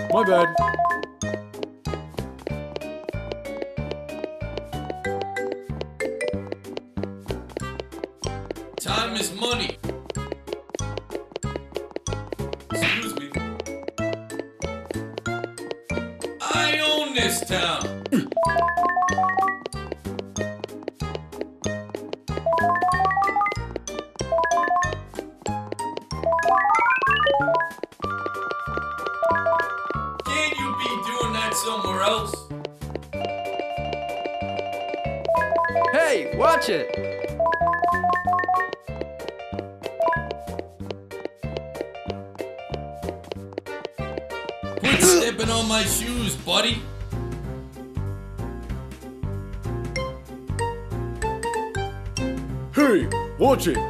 My bad. Time is money. Excuse me. I own this town. Can't you be doing that somewhere else? Hey, watch it! Quit stepping on my shoes, buddy. Hey, watch it.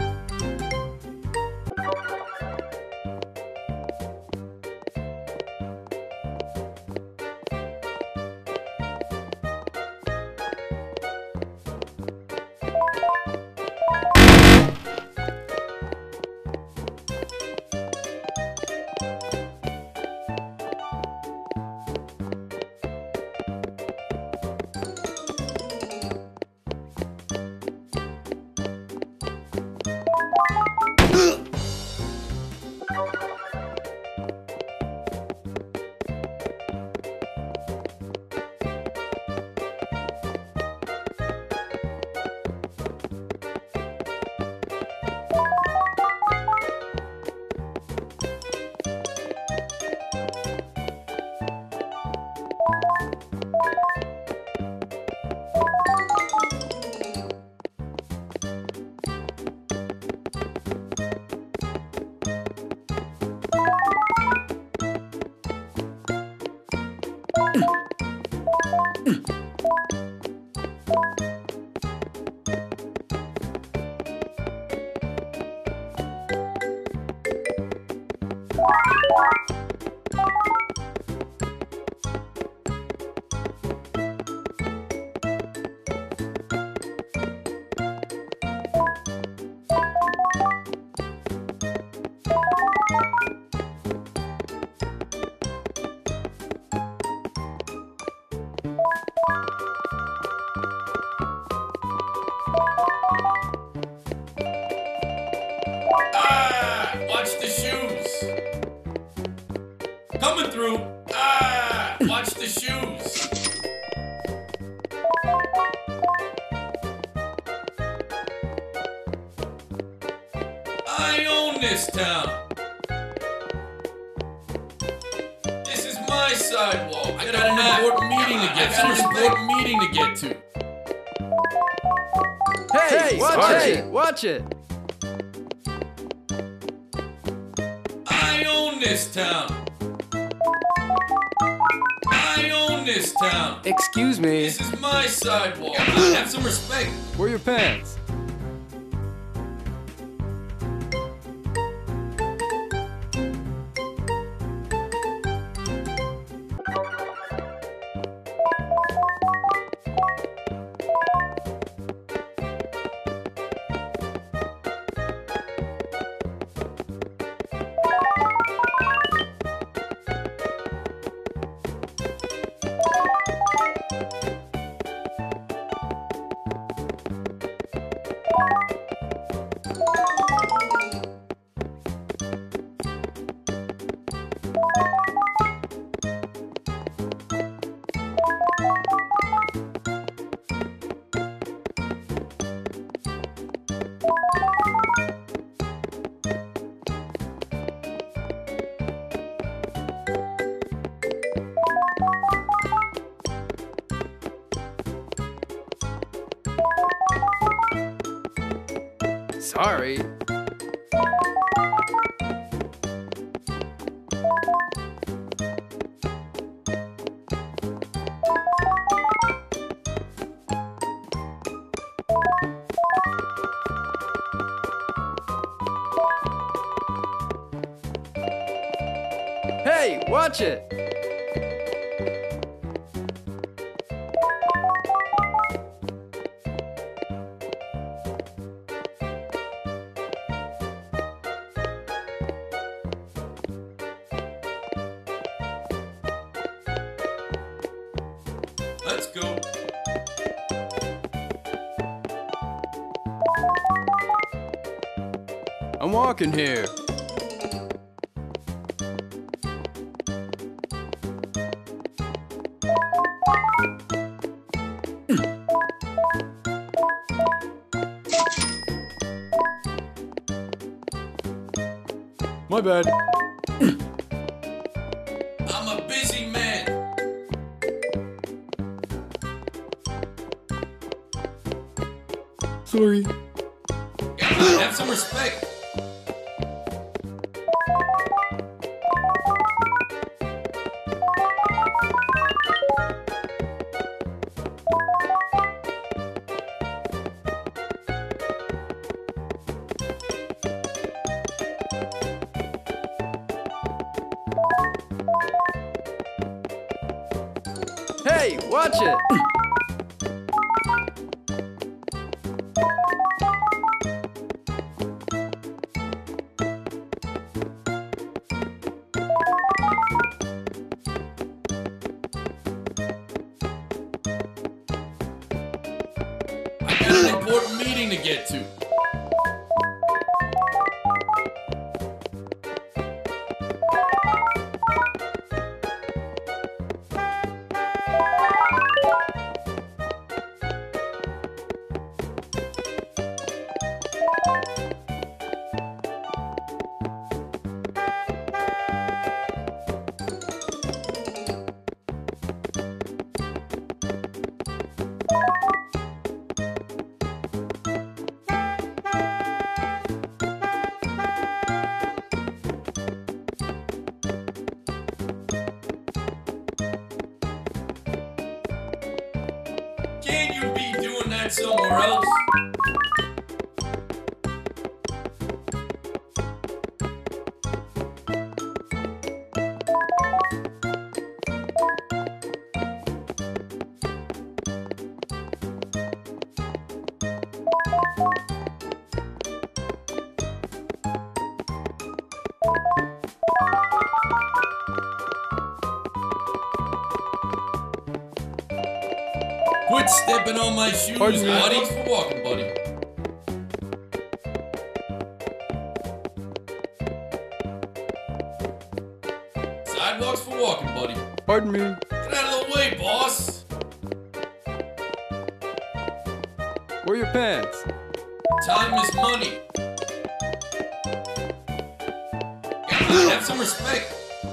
Watch the shoes. Coming through. Watch the shoes. I own this town. This is my sidewalk. I got an important meeting to get to. An important meeting to get to. Hey, watch it! I own this town. I own this town. Excuse me. This is my sidewalk. Have some respect. Where are your pants? Sorry. Hey, watch it! walking here. My bad. I'm a busy man. Sorry. Have some respect. Hey, watch it! I got an important meeting to get to. Can't you be doing that somewhere else? Quit stepping on my shoes, Pardon me. buddy. Thanks for walking, buddy. Sidewalks for walking, buddy. Pardon me. Get out of the way, boss. Where are your pants? Time is money. Have some respect.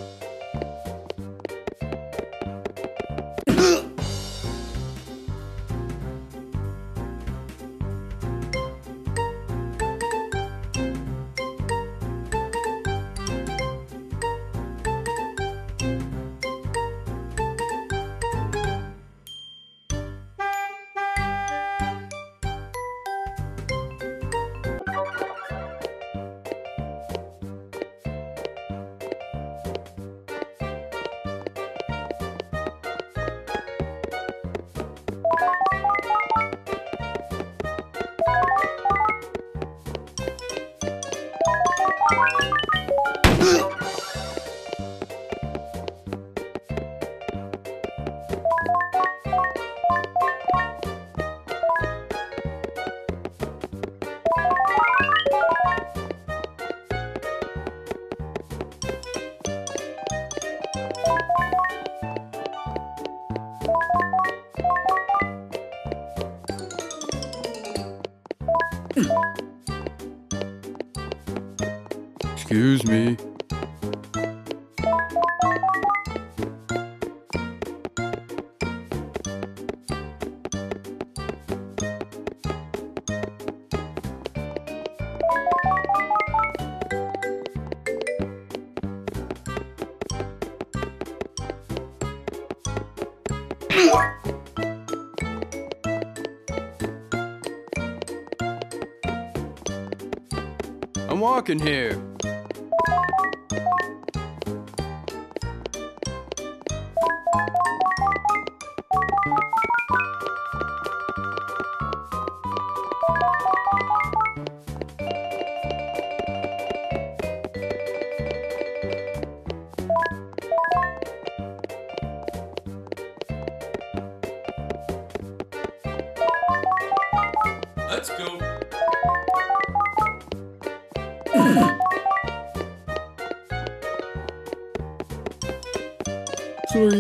Excuse me. I'm walking here. Let's go. Sorry.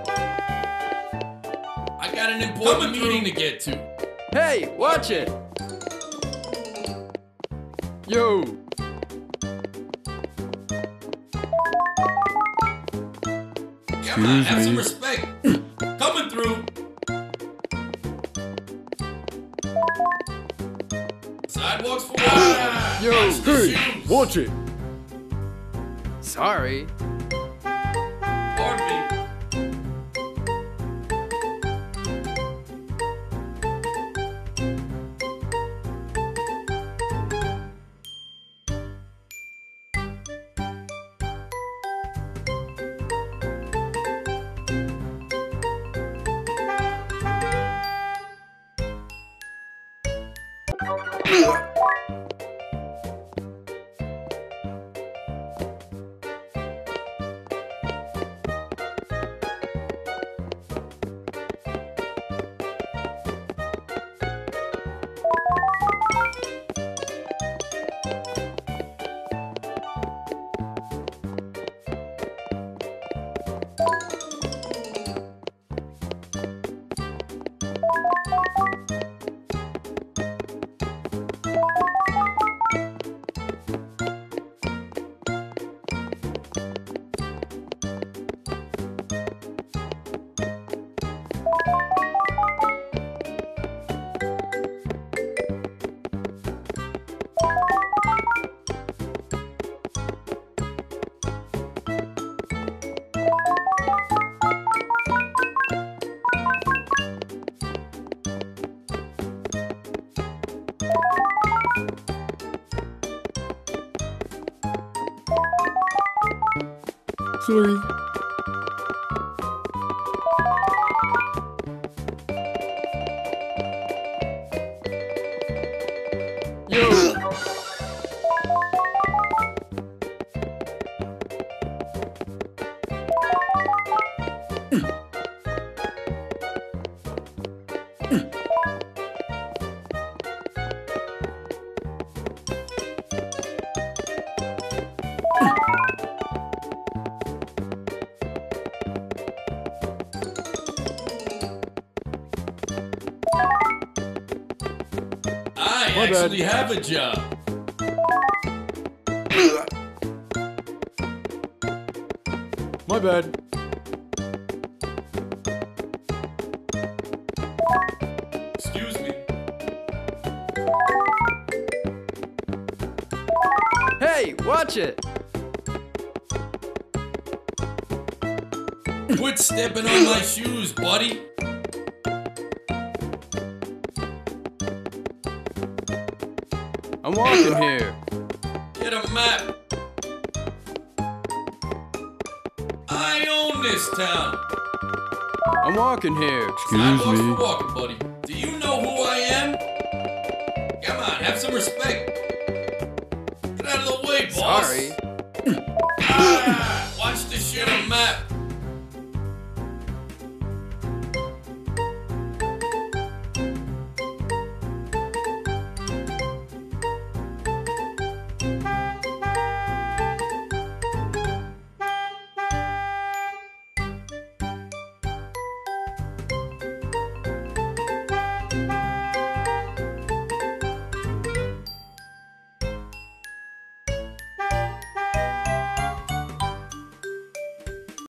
I got an important meeting to get to. Hey, watch it! Yo! Come on, have some me. respect. Coming through. Sidewalks for water. Yo, Watch the shoes. watch it! Sorry. Pardon me. Sorry. Yo! I My bad. actually have a job. My bad. Excuse me. Hey, watch it! Quit stepping on my shoes, buddy. I'm walking here. Get a map. I own this town. I'm walking here. Sidewalks for walking, buddy. Do you know who I am? Come on, have some respect. Get out of the way, boss. Sorry. Watch the shit on map.